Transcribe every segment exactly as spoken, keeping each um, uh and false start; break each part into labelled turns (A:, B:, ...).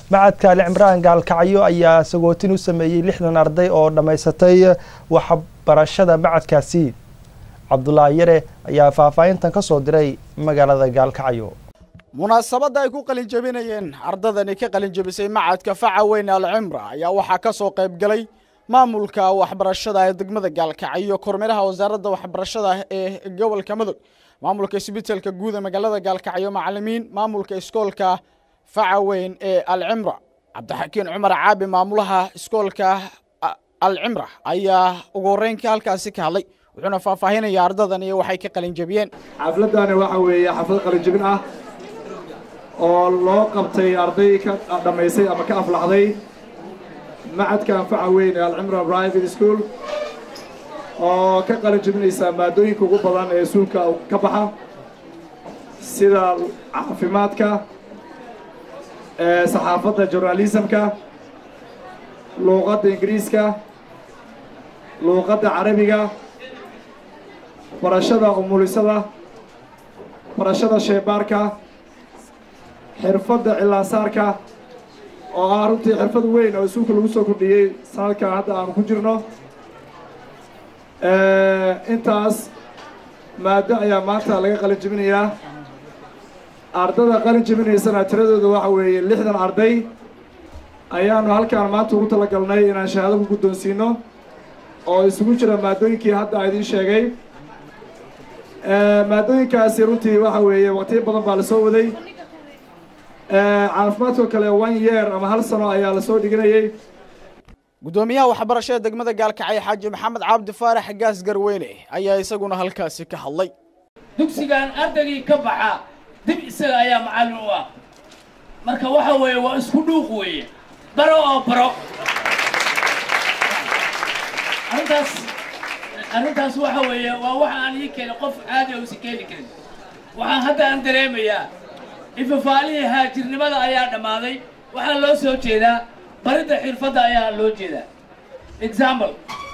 A: macadka Al-Cimraan gaalkacyo ayaa sagootin u sameeyay lixdan arday oo dhameysatay waxbarashada macadkaasi. Cabdullaahi Yare ayaa faahfaahintan ka soo diray magaalada gaalkacyo.
B: munaasabada ay ku qalin jabinayeen ardadani ka qalin jabisay macadka faca weyn Al-Cimraan ayaa waxaa ka soo qayb galay maamulka waxbarashada ee degmada gaalkacyo, kormeeraha wasaaradda waxbarashada ee gobolka Mudug, maamulka isbitaalka guud ee magaalada gaalkacyo, macallimiin, maamulka iskoolka faca weyn ee Al-Cimraan. Cabdixakiin Cumar Caabi, maamulaha iskoolka Al-Cimraan, ayaa ugu horeyn halkaasi ka hadlay, wuxuuna faahfaahinaya ardadan iyo waxay ka qalin jabiyeen.
C: xafladani waxa weeye xaflad qalin jabin ah oo loo qabtay arday ka dhameysay ama ka aflaxday macadka faca weyn ee Al-Cimraan Private School oo ka qalin jabinaysa maadooyinka ugu badan ee suulka ka baxa sida caafimaadka, ee saxaafadda, journalismka, luqadda Ingiriiska, luqadda Carabiga, barashada umulisada, barashada shaybaarka, xirfadda cilaasaarka oo ah runtii xirfad weyn oo suuqa lagu soo kordhiyey sanadkan hadda aan ku jirno. intaas maado ayaa maanta laga qalin jabinayaa. ardada qalin jabinaysana tiradooda waxa weeye lixdan arday ayaanu halkaan maanta ugu talagalnay inaan shahaado ku guddoonsiino oo isugu jira maadooyinkii hadda aan idiin sheegay. maadooyinkaasi runtii waxa weeye waqtiyo badan baa la soo waday. caafimaadka kale one year ama hal sano ayaa la soo dhiganayay.
B: gudoomiyaha waxbarashada degmada gaalkacyo Xaaji Maxamed Cabdi Faarax Gaas Garweyne ayaa isaguna halkaasi ka hadlay.
D: dugsigan ardaygii ka baxa dib isaga ayaa macallin u ah, marka waxa weeye waa isku dhuuq weeye, baro oo baro. arrintaas arrintaas waxa weeye waa waxa aan ii keenay qof caadi ah oo si keeni karin. waxaan hadda aan dareemayaa ifafaalihii haajirnimada ayaa dhammaaday, waxaa loo soo jeedaa baridda xirfadda ayaa loo jeedaa. example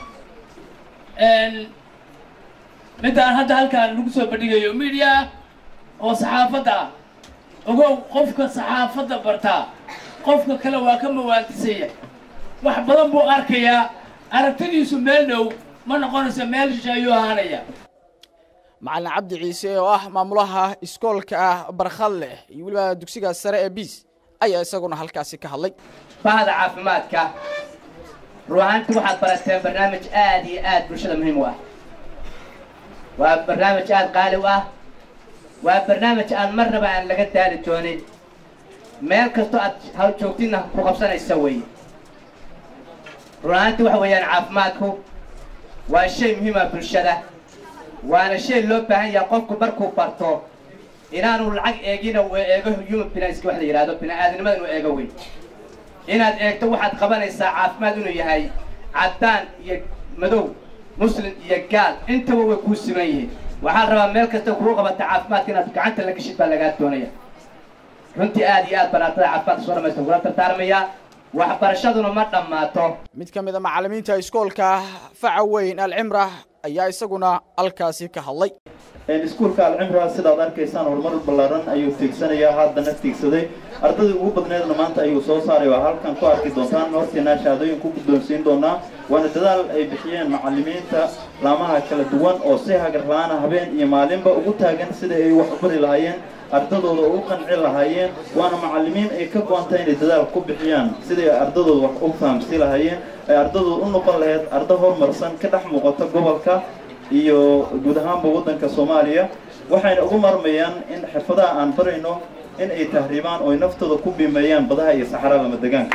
D: midaan hadda halkaan lagu soo bandhigayo media oo saxaafadda ah, ogow qofka saxaafadda bartaa qofka kale waa ka mawaantisaya, wax badan buu arkayaa, aragtidiisu meel dhow ma noqonaysa meel shishe ayuu ahaanaya.
B: macallin Cabdi Ciise oo ah maamulaha iskoolka Barkhalle iyo waliba dugsiga sare ee Biis ayaa isaguna halkaasi ka hadlay.
E: bahda caafimaadka ruuxaantii waxaad barateen barnaamij aad iyo aad bulshada muhiim u ah. waa barnaamij aad qaali u ah, waa barnaamij aan marnaba aan laga daali doonin, meel kastoo aad haw joogtidna ku qabsanaysa weeye. ruuxaantii waxa weeyaan caafimaadku waa shay muhiim ah bulshada, waana shay loo baahan yahay qofku markuu barto inaanu lacag eegina uu eego human finance wax la yiraahdo bini'aadanimada inuu eego weyn. inaad eegto waxaad qabanaysaa caafimaad inuu yahay caddaan iyo madow, muslim iyo gaal, intaba way kuu siman yihiin. waxaa rabaa meel kasta kuu qabata caafimaadka inaad gacanta la gashid baa lagaa doonaya. runtii aad iyo aad banaatada caafimaadka soo dhamaysta kula tartaarmayaa. waxbarashaduna ma dhammaato.
B: mid ka mid ah macallimiinta iskoolka faca weyn Al-Cimraan ayaa isaguna halkaasi ka hadlay.
F: iskuulka Al-Cimraan sidaad arkaysaan horumar ballaaran ayuu tiigsanayaa, haddana tiigsaday ardadii ugu badneedna maanta ayuu soo saaray. waa halkan ku arki doontaan hortiina shahaadooyin ku guddoonsiin doonaa. waana dadaal ay bixiyeen macallimiinta laamaha kala duwan oo si hagar la'aan habeen iyo maalinba ugu taagan sida ay wax u bari lahaayeen, ardadooda ugu qanci lahaayeen. waana macallimiin ay ka go'antay inay dadaal ku bixiyaan sidii ay ardadooda wax u fahamsi lahaayeen, ay ardadooda u noqon lahayd ardo horumarsan ka dhex muuqata gobolka iyo guud ahaanba waddanka Soomaaliya. waxayna ugu marmayaan in xirfadaha aan barayno in ay tahriibaan oo ay naftooda ku biimeeyaan badaha iyo saxaraha lama deegaanka.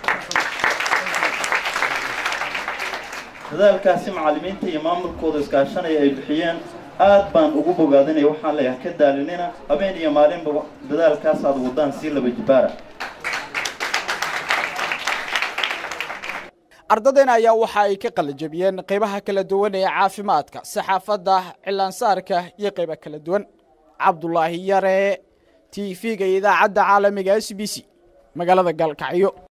F: dadaalkaasi macallimiinta iyo maamulkooda iskaashanaya ay bixiyeen aad baan ugu bogaadinay. waxaan leeyahay ka daalinina, habeen iyo maalinba dadaalkaas aad wadaan si laba jibaara.
B: ardadena ayaa waxa ay ka qalin jabiyeen qaybaha kala duwan ee caafimaadka, saxaafadda, cilaansaarka iyo qaybaha kala duwan. Cabdullaahi Yare, T V-ga idaacadda caalamiga S B C magaalada Gaalkacyo.